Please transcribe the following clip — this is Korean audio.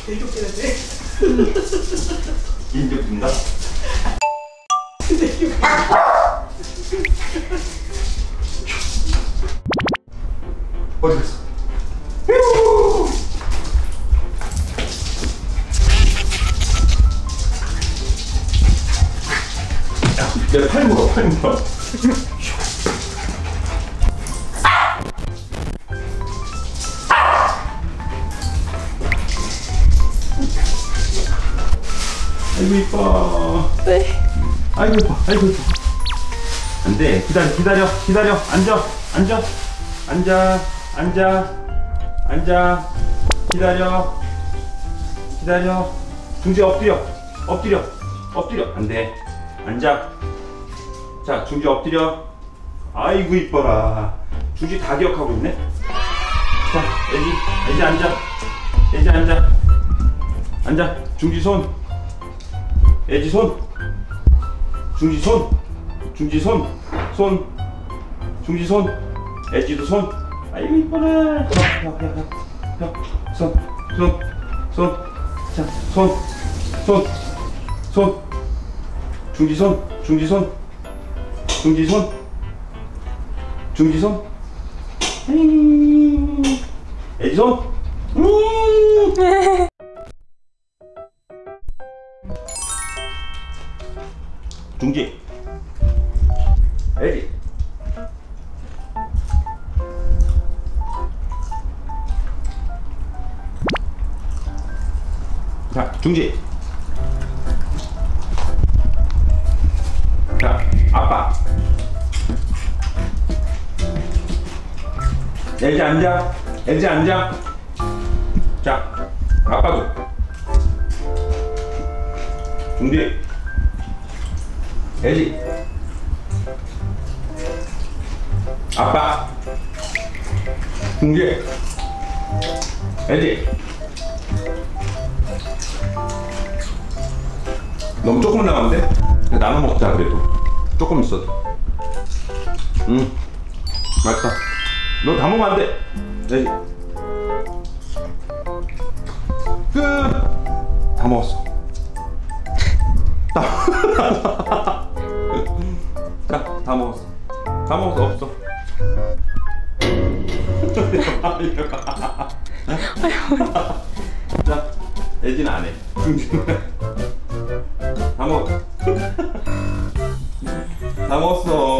대족되는데. 인적 준다? 어디 갔어? 야, 팔 물어, 팔 물어. 아이고 이뻐. 네. 아이고 이뻐, 아이고 이뻐. 안돼, 기다려. 앉아. 기다려. 중지 엎드려. 안돼. 앉아. 자, 중지 엎드려. 아이고 이뻐라. 중지 다 기억하고 있네. 자, 애지 앉아. 중지 손. 애지 손. 중지 손. 애지도 손. 아이고 이뻐라. 손. 자, 손. 중지 손. 애지 손. 중지. 애지. 자, 중지. 자, 아빠. 애지 앉아. 자, 아빠도. 중지. 애지. 아빠. 중지. 애지. 너무 조금 남았는데? 나눠 먹자 그래도. 조금 있어도. 맛있다. 너 다 먹으면 안 돼. 애지. 끝. 다 먹었어. 자, 다 먹었어. 없어. 자, 애지는 안 해. 다 먹었어.